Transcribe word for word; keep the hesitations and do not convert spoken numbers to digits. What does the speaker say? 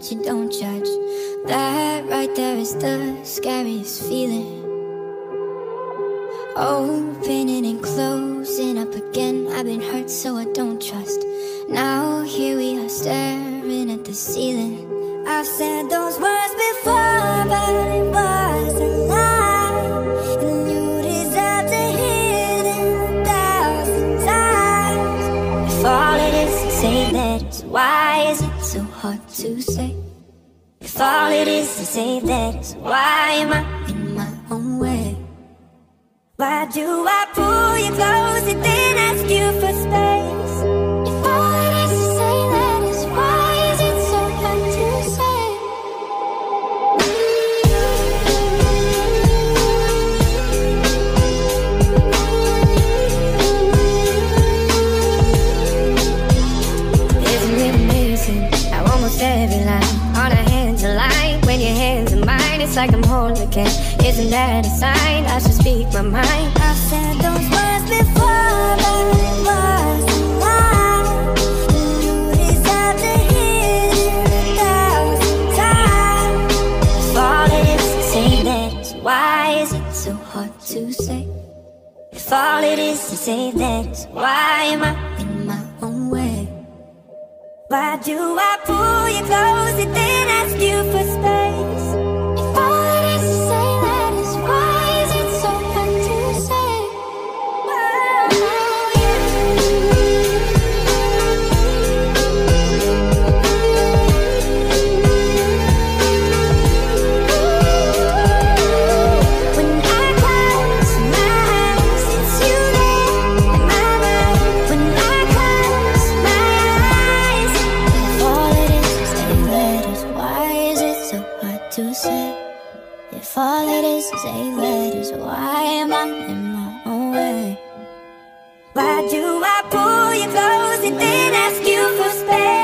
but you don't judge. That right there is the scariest feeling. Opening and closing up again. I've been hurt so I don't trust. Now here we are staring at the ceiling. I've said those words before, but it was a lie. And you deserve to hear them a thousand times. If all it is to say that it's why is it so hard to say? If all it is to say that it's why am I in my own way? Why do I pull you close and then ask you for space? If all it is to say that is why is it so hard to say? Isn't it amazing how almost every line on our hands align? When your hands are mine, it's like I'm holding a can. Isn't that a sign I should speak my mind? I've said those words before, but it was a lie. And you deserve to hear it a thousand times. If all it is to say that, why is it so hard to say? If all it is to say that, why am I in my own way? Why do I pull you close and then ask you for space? If all it is to say that is why is it so hard to say? Oh, yeah. When I close my eyes, it's you there in my mind. When I close my eyes, if all it is to say that is why is it so hard to say? If all it is to say that is why am I in my own way? Why do I pull you close and then ask you for space?